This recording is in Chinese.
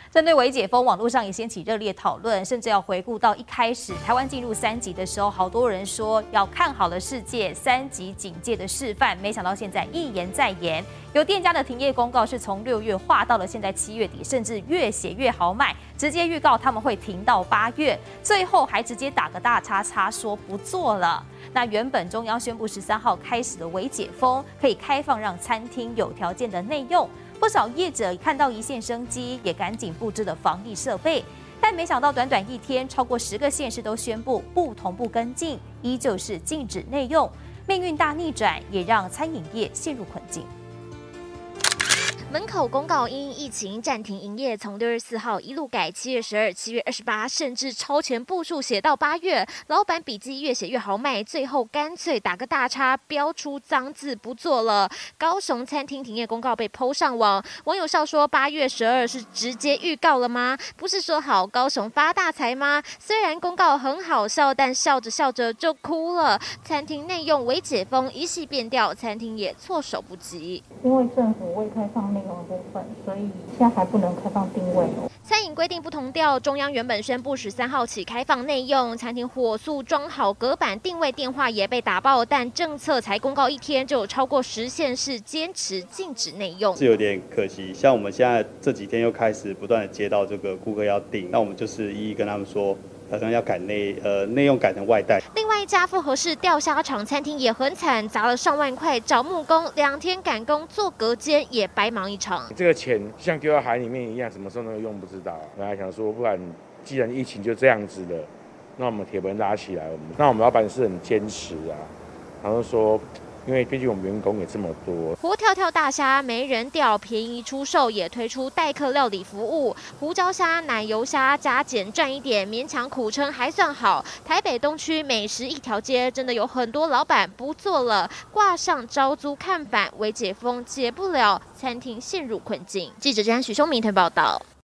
针对微解封，网络上也掀起热烈讨论，甚至要回顾到一开始台湾进入3级的时候，好多人说要看好了世界3级警戒的示范，没想到现在一延再延，有店家的停业公告是从6月画到了现在7月底，甚至越写越豪迈，直接预告他们会停到8月，最后还直接打个大叉叉说不做了。那原本中央宣布13号开始的微解封，可以开放让餐厅有条件的内用。不少业者看到一线生机，也赶紧布置了防疫设备，但没想到短短1天，超过10个县市都宣布不同步跟进，依旧是禁止内用。命运大逆转，也让餐饮业陷入困境。 门口公告因疫情暂停营业，从6月4号一路改7月12、7月28，甚至超前步数写到8月。老板笔记越写越豪迈，最后干脆打个大叉，标出脏字不做了。高雄餐厅停业公告被PO上网，网友笑说8月12是直接预告了吗？不是说好高雄发大财吗？虽然公告很好笑，但笑着笑着就哭了。餐厅内用微解封一系变调，餐厅也措手不及。 因为政府未开放内容的部分，所以现在还不能开放定位哦。 餐饮规定不同调，中央原本宣布13号起开放内用，餐厅火速装好隔板定位，电话也被打爆，但政策才公告1天，就有超过10县市坚持禁止内用， 是有点可惜。像我们现在这几天又开始不断的接到这个顾客要订，那我们就是一一跟他们说。好像要改内用改成外带。 另外一家复合式钓虾场餐厅也很惨，砸了上万块找木工，2天赶工做隔间也白忙一场。 这个钱像丢到海里面一样，什么时候能够用不知道。本来想说，不然既然疫情就这样子了，那我们铁门拉起来。那我们老板是很坚持啊，然后说。因为毕竟我们员工也这么多， 活跳跳大虾没人钓，便宜出售，也推出代客料理服务，胡椒虾、奶油虾加减赚一点，勉强苦撑还算好。台北东区美食一条街，真的有很多老板不做了，挂上招租看板，微解封解不了，餐厅陷入困境。记者詹许修明报道。